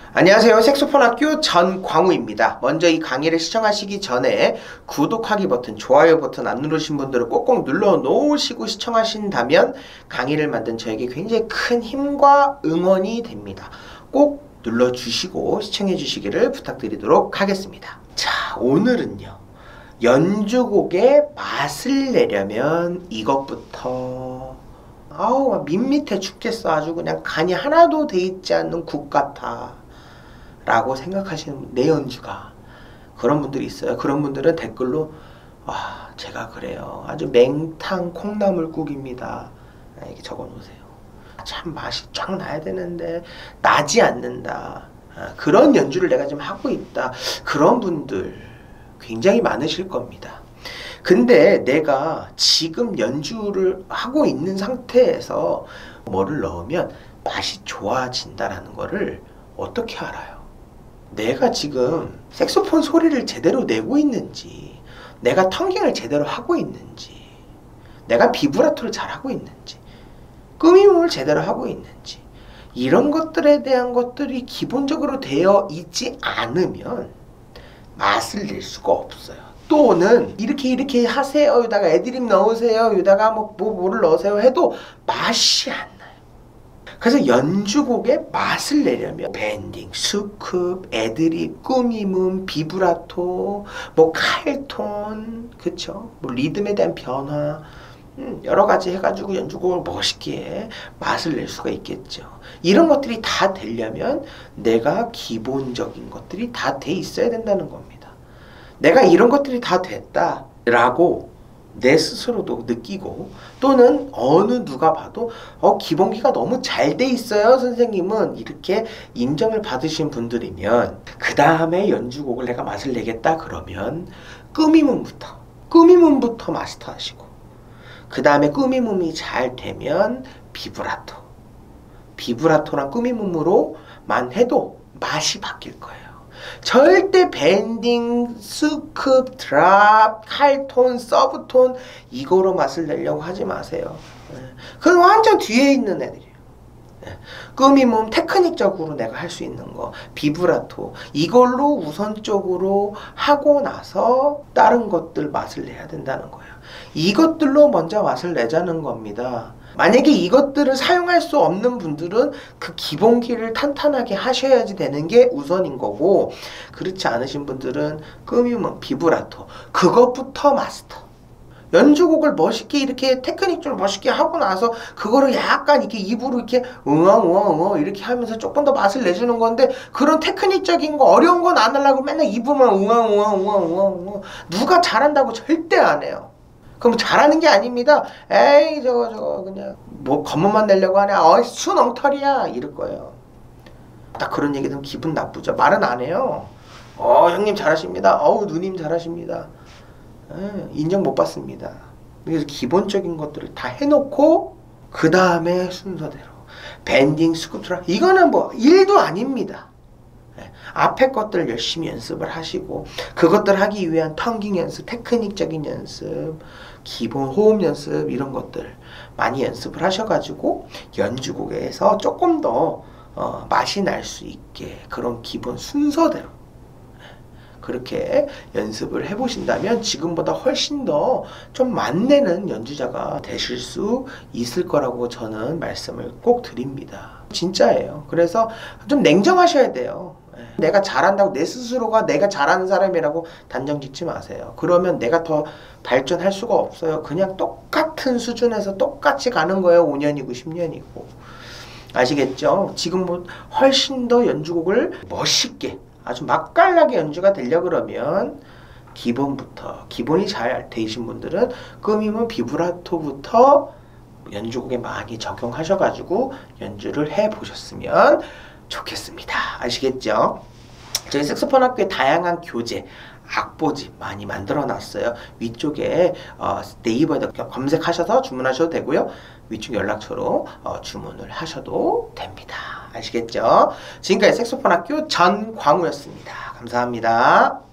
안녕하세요. 색소폰 학교 전광우입니다. 먼저 이 강의를 시청하시기 전에 구독하기 버튼, 좋아요 버튼 안 누르신 분들은 꼭꼭 눌러 놓으시고 시청하신다면 강의를 만든 저에게 굉장히 큰 힘과 응원이 됩니다. 꼭 눌러주시고 시청해 주시기를 부탁드리도록 하겠습니다. 자, 오늘은요. 연주곡의 맛을 내려면 이것부터 밋밋해 죽겠어. 아주 그냥 간이 하나도 돼 있지 않는 국 같아 라고 생각하시는 내 연주가 그런 분들이 있어요. 그런 분들은 댓글로 제가 그래요. 아주 맹탕 콩나물국입니다. 이렇게 적어 놓으세요. 참 맛이 쫙 나야 되는데 나지 않는다. 그런 연주를 내가 지금 하고 있다. 그런 분들 굉장히 많으실 겁니다. 근데 내가 지금 연주를 하고 있는 상태에서 뭐를 넣으면 맛이 좋아진다라는 거를 어떻게 알아요? 내가 지금 색소폰 소리를 제대로 내고 있는지, 내가 텅깅을 제대로 하고 있는지, 내가 비브라토를 잘하고 있는지, 끄미음을 제대로 하고 있는지, 이런 것들에 대한 것들이 기본적으로 되어 있지 않으면 맛을 낼 수가 없어요. 또는 이렇게 하세요. 여기다가 애드립 넣으세요. 여기다가 뭐를 넣으세요 해도 맛이 안 나요. 그래서 연주곡의 맛을 내려면 밴딩, 수급, 애드립, 꾸밈음, 비브라토, 칼톤, 그쵸? 리듬에 대한 변화, 여러 가지 해가지고 연주곡을 멋있게 맛을 낼 수가 있겠죠. 이런 것들이 다 되려면 내가 기본적인 것들이 다 돼 있어야 된다는 겁니다. 내가 이런 것들이 다 됐다라고 내 스스로도 느끼고 또는 어느 누가 봐도 기본기가 너무 잘 돼 있어요 선생님은 이렇게 인정을 받으신 분들이면 그 다음에 연주곡을 내가 맛을 내겠다 그러면 끄미음부터 마스터 하시고 그 다음에 끄미음이 잘 되면 비브라토랑 끄미음으로만 해도 맛이 바뀔 거예요. 절대 밴딩, 스쿱, 드랍, 칼톤, 서브톤 이거로 맛을 내려고 하지 마세요. 그건 완전 뒤에 있는 애들이에요. 끄미음 테크닉적으로 내가 할 수 있는 거, 비브라토 이걸로 우선적으로 하고 나서 다른 것들 맛을 내야 된다는 거예요. 이것들로 먼저 맛을 내자는 겁니다. 만약에 이것들을 사용할 수 없는 분들은 그 기본기를 탄탄하게 하셔야지 되는 게 우선인 거고, 그렇지 않으신 분들은 끄미음, 비브라토 그것부터 마스터. 연주곡을 멋있게 이렇게 테크닉적으로 멋있게 하고 나서 그거를 약간 이렇게 입으로 이렇게 응엉 이렇게 하면서 조금 더 맛을 내주는 건데, 그런 테크닉적인 거 어려운 건 안 하려고 맨날 입으면 응엉 누가 잘한다고 절대 안 해요. 그럼 잘하는 게 아닙니다. 에이 저거 그냥 겉멋만 내려고 하냐, 순 엉터리야 이럴 거예요. 딱 그런 얘기 들으면 기분 나쁘죠. 말은 안 해요. 형님 잘하십니다. 누님 잘하십니다. 인정 못 받습니다. 그래서 기본적인 것들을 다 해놓고 그 다음에 순서대로 밴딩, 스쿠트라 이거는 일도 아닙니다. 앞에 것들을 열심히 연습을 하시고 그것들 하기 위한 텅깅 연습, 테크닉적인 연습, 기본 호흡 연습 이런 것들 많이 연습을 하셔가지고 연주곡에서 조금 더 맛이 날 수 있게 그런 기본 순서대로 그렇게 연습을 해보신다면 지금보다 훨씬 더 좀 맛내는 연주자가 되실 수 있을 거라고 저는 말씀을 꼭 드립니다. 진짜예요. 그래서 좀 냉정하셔야 돼요. 내가 잘한다고 내 스스로가 내가 잘하는 사람이라고 단정 짓지 마세요. 그러면 내가 더 발전할 수가 없어요. 그냥 똑같은 수준에서 똑같이 가는 거예요. 5년이고 10년이고. 아시겠죠? 지금 훨씬 더 연주곡을 멋있게 아주 맛깔나게 연주가 되려 그러면 기본이 잘 되신 분들은 끄미음, 비브라토부터 연주곡에 많이 적용하셔가지고 연주를 해보셨으면 좋겠습니다. 아시겠죠? 저희 색소폰 학교에 다양한 교재, 악보집 많이 만들어 놨어요. 위쪽에 네이버에다 검색하셔서 주문하셔도 되고요. 위쪽 연락처로 주문을 하셔도 됩니다. 아시겠죠? 지금까지 색소폰 학교 전광우였습니다. 감사합니다.